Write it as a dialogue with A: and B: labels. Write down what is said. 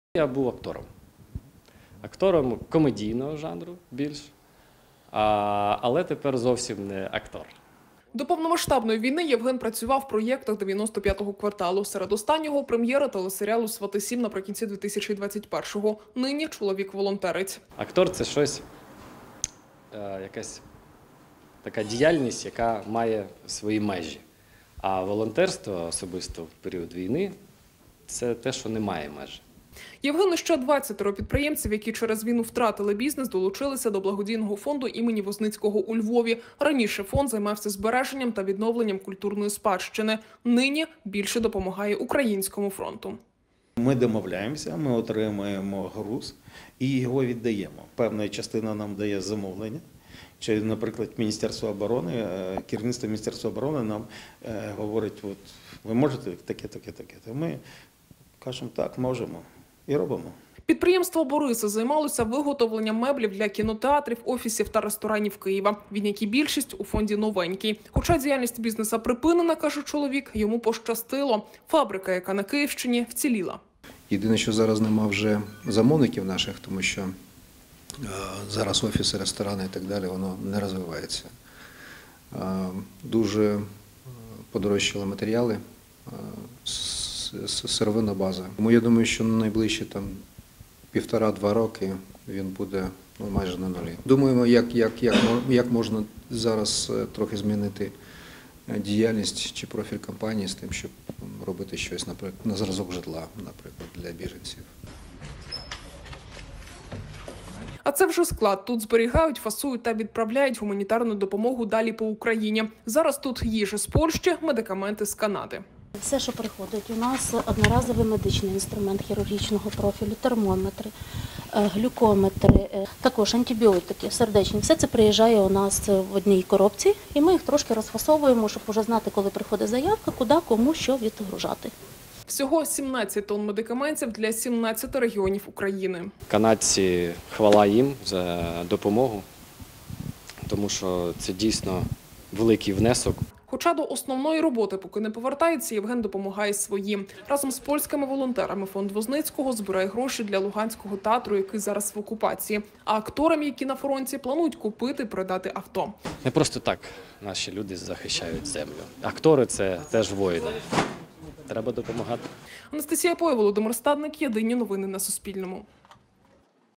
A: Я був актором. Актором комедійного жанру більш, але тепер зовсім не актор.
B: До повномасштабної війни Євген працював в проєктах 95-го кварталу. Серед останнього – прем'єра телесеріалу «Свати 7» наприкінці 2021-го. Нині чоловік волонтерить.
A: Актор – це щось, якась така діяльність, яка має свої межі. А волонтерство, особисто в період війни, це те, що не має межі.
B: Євген і ще 20 підприємців, які через війну втратили бізнес, долучилися до благодійного фонду імені Возницького у Львові. Раніше фонд займався збереженням та відновленням культурної спадщини. Нині більше допомагає Українському фронту.
C: Ми домовляємося, ми отримуємо груз і його віддаємо. Певна частина нам дає замовлення. Чи, наприклад, Міністерство оборони, керівництво Міністерства оборони нам говорить, от, ви можете таке. Ми кажемо, так, можемо. І робимо.
B: Підприємство Бориса займалося виготовленням меблів для кінотеатрів, офісів та ресторанів Києва. Він, як і більшість, у фонді новенький. Хоча діяльність бізнесу припинена, каже чоловік, йому пощастило. Фабрика, яка на Київщині, вціліла.
D: Єдине, що зараз нема вже замовників наших, тому що зараз офіси, ресторани і так далі, воно не розвивається. Дуже подорожчали матеріали, сировинна база. Тому я думаю, що на найближчі 1,5-2 роки він буде майже на нулі. Думаємо, як можна зараз трохи змінити діяльність чи профіль компанії з тим, щоб робити щось, наприклад, на зразок житла, наприклад, для біженців.
B: А це вже склад. Тут зберігають, фасують та відправляють гуманітарну допомогу далі по Україні. Зараз тут їжа з Польщі, медикаменти з Канади.
E: Все, що приходить, у нас одноразовий медичний інструмент хірургічного профілю, термометри, глюкометри, також антибіотики, сердечні. Все це приїжджає у нас в одній коробці, і ми їх трошки розфасовуємо, щоб вже знати, коли приходить заявка, куди, кому, що відгружати.
B: Всього 17 тонн медикаментів для 17 регіонів України.
A: Канадці, хвала їм за допомогу, тому що це дійсно великий внесок.
B: Хоча до основної роботи поки не повертається, Євген допомагає своїм. Разом з польськими волонтерами фонд Возницького збирає гроші для Луганського театру, який зараз в окупації. А акторам, які на фронті, планують купити, продати авто.
A: Не просто так наші люди захищають землю. Актори – це теж воїни. Треба допомагати.
B: Анастасія Поє, Володимир Стадник. Єдині новини на Суспільному.